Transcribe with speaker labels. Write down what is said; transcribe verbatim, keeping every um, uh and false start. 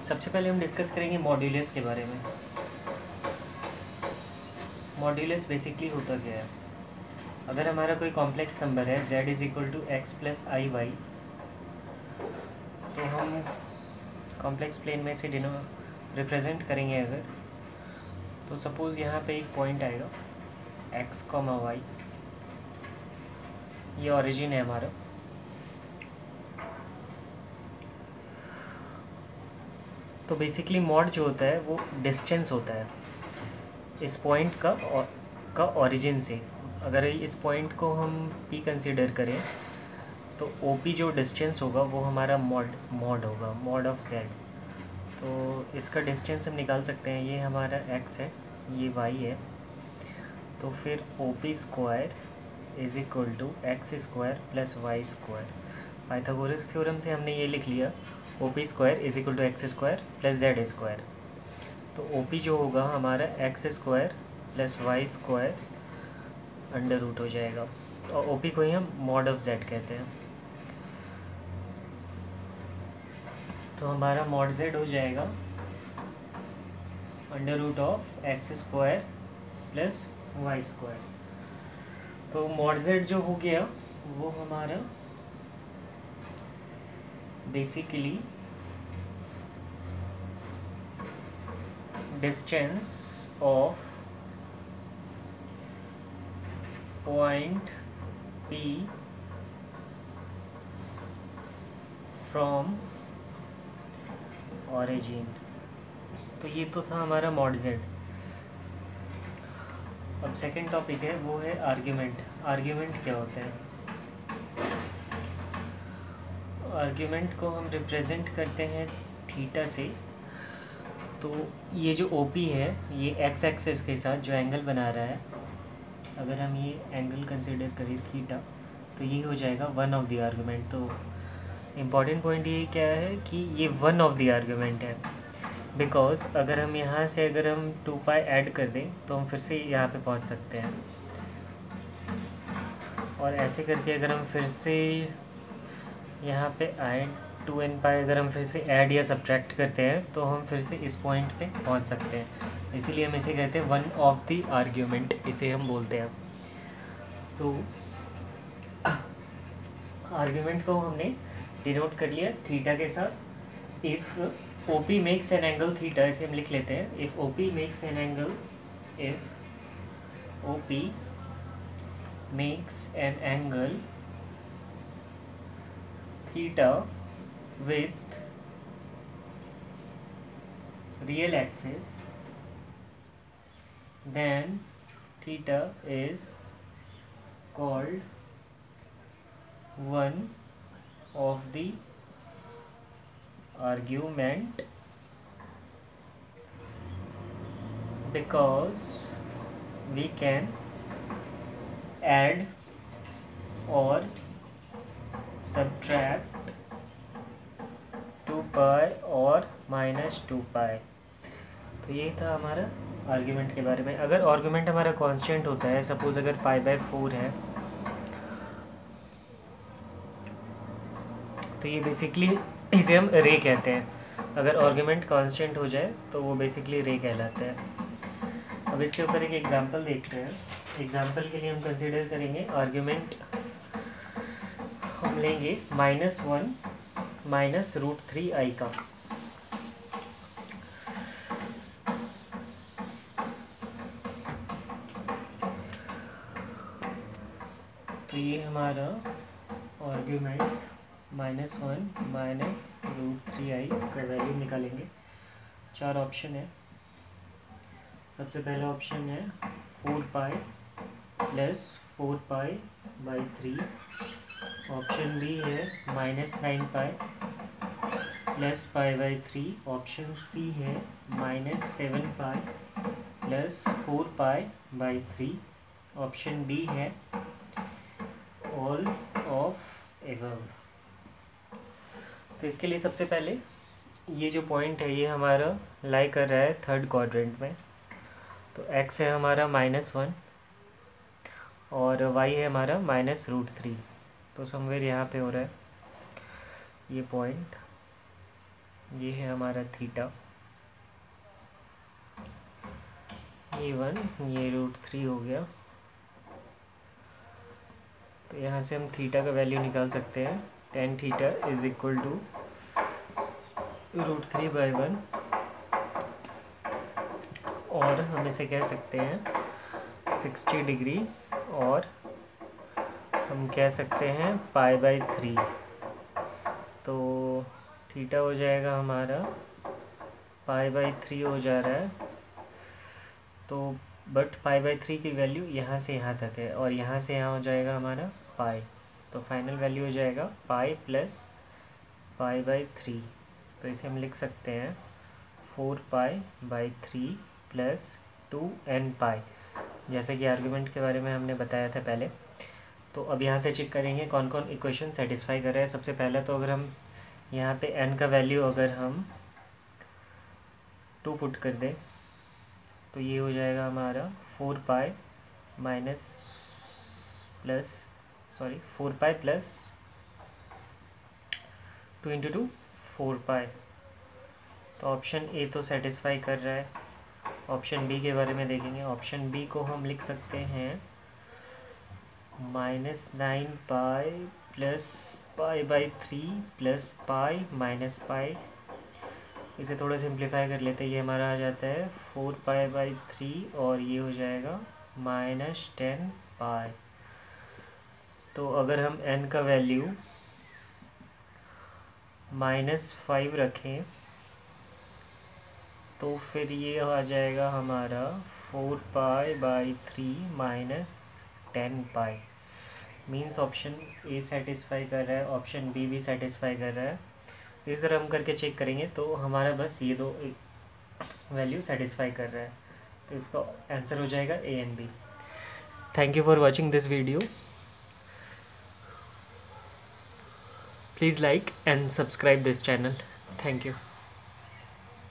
Speaker 1: सबसे पहले हम डिस्कस करेंगे मॉड्यूलस के बारे में। मॉड्यूलस बेसिकली होता क्या है? अगर हमारा कोई कॉम्प्लेक्स नंबर है z is equal to x plus i y, तो हम कॉम्प्लेक्स प्लेन में से डिनो रिप्रेजेंट करेंगे अगर, तो सपोज़ यहाँ पे एक पॉइंट आएगा x कॉमा वाई, ये ओरिजिन है हमारा। तो बेसिकली मॉड जो होता है वो डिस्टेंस होता है इस पॉइंट का और का ओरिजिन से। अगर इस पॉइंट को हम p कंसीडर करें तो ओ पी जो डिस्टेंस होगा वो हमारा मॉड मॉड होगा, मॉड ऑफ z। तो इसका डिस्टेंस हम निकाल सकते हैं, ये हमारा x है, ये y है। तो फिर O P square is equal to x square plus y square. Pythagoras theorem से हमने ये लिख लिया, O P square is equal to x square plus z square. तो ओ पी जो होगा हमारा x square plus y square under root हो जाएगा, और ओ पी को ही हम मॉड ऑफ जेड कहते हैं। तो हमारा मॉड जेड हो जाएगा under root of x square plus y square. तो मॉड जेड जो हो गया वो हमारा basically distance of point P from origin. तो ये तो था हमारा मॉड जेड। अब सेकंड टॉपिक है वो है आर्ग्यूमेंट। आर्ग्यूमेंट क्या होता है? आर्ग्यूमेंट को हम रिप्रेजेंट करते हैं थीटा से। तो ये जो ओ पी है ये एक्स एक्सिस के साथ जो एंगल बना रहा है, अगर हम ये एंगल कंसिडर करें थीटा, तो ये हो जाएगा वन ऑफ द आर्गुमेंट। तो इम्पॉर्टेंट पॉइंट ये क्या है कि ये वन ऑफ द आर्गुमेंट है, बिकॉज अगर हम यहाँ से अगर हम टू पाई ऐड कर दें तो हम फिर से यहाँ पे पहुँच सकते हैं, और ऐसे करके अगर हम फिर से यहाँ पे आए टू एन पाई, अगर हम फिर से ऐड या सब्ट्रैक्ट करते हैं तो हम फिर से इस पॉइंट पे पहुँच सकते हैं। इसीलिए हम इसे कहते हैं वन ऑफ द आर्ग्यूमेंट, इसे हम बोलते हैं। तो आर्ग्यूमेंट को हमने डिनोट कर लिया थीटा के साथ। If O P makes an angle theta, इसे हम लिख लेते हैं। If O P makes an angle if O P makes an angle theta with real axis, then theta is called one of the argument, because we can add or subtract two pi और minus to पाई। तो यही था हमारा argument के बारे में। अगर argument हमारा कांस्टेंट होता है, सपोज अगर पाई बाय फोर है, तो ये बेसिकली इसे हम रे कहते हैं। अगर आर्ग्यूमेंट कांस्टेंट हो जाए तो वो बेसिकली रे कहलाता है। अब इसके ऊपर एक एग्जांपल देखते हैं। एग्जांपल के लिए हम कंसिडर करेंगे आर्ग्यूमेंट, हम लेंगे minus one minus root three i का। तो ये हमारा argument minus one minus root three i का वैल्यू निकालेंगे। चार ऑप्शन है। सबसे पहला ऑप्शन है four pi plus four pi by three. Option B है minus nine pi plus pi by three. Option C है minus seven pi plus four pi by three. Option D है all of above. तो इसके लिए सबसे पहले ये जो पॉइंट है ये हमारा लाई कर रहा है थर्ड क्वाड्रेंट में। तो एक्स है हमारा माइनस वन और वाई है हमारा माइनस रूट थ्री। तो समवेयर यहाँ पे हो रहा है ये पॉइंट। ये है हमारा थीटा, ये वन, ये रूट थ्री हो गया। तो यहाँ से हम थीटा का वैल्यू निकाल सकते हैं। Tan theta is equal to root three by one, और हम इसे कह सकते हैं सिक्सटी डिग्री, और हम कह सकते हैं पाई बाई थ्री। तो थीटा हो जाएगा हमारा पाई बाई थ्री हो जा रहा है। तो बट पाई बाई थ्री की वैल्यू यहाँ से यहाँ तक है, और यहाँ से यहाँ हो जाएगा हमारा पाई। तो फाइनल वैल्यू हो जाएगा pi plus pi by three. तो इसे हम लिख सकते हैं four pi by three plus two n pi, जैसे कि आर्गुमेंट के बारे में हमने बताया था पहले। तो अब यहाँ से चेक करेंगे कौन कौन इक्वेशन सेटिस्फाई कर रहा है। सबसे पहले तो अगर हम यहाँ पे n का वैल्यू अगर हम टू पुट कर दें तो ये हो जाएगा हमारा four pi minus plus sorry four pi plus two into two four pi. तो ऑप्शन ए तो सेटिस्फाई कर रहा है। ऑप्शन बी के बारे में देखेंगे। ऑप्शन बी को हम लिख सकते हैं minus nine pi plus pi by three plus pi minus pi. इसे थोड़ा सिंप्लीफाई कर लेते हैं, ये हमारा आ जाता है फोर पाई बाई थ्री, और ये हो जाएगा माइनस टेन पाई। तो अगर हम n का वैल्यू माइनस फाइव रखें तो फिर ये आ जाएगा हमारा four pi by three minus ten pi. Means option A satisfy कर रहा है, ऑप्शन बी भी सेटिस्फाई कर रहा है। इस तरह हम करके चेक करेंगे तो हमारा बस ये दो वैल्यू सेटिस्फाई कर रहा है। तो इसका आंसर हो जाएगा A and B. Thank you for watching this video. Please like and subscribe this channel. Thank you.